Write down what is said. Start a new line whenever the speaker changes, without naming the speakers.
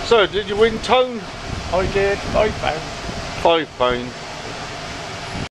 So, did you win tone?
I did, £5.
£5.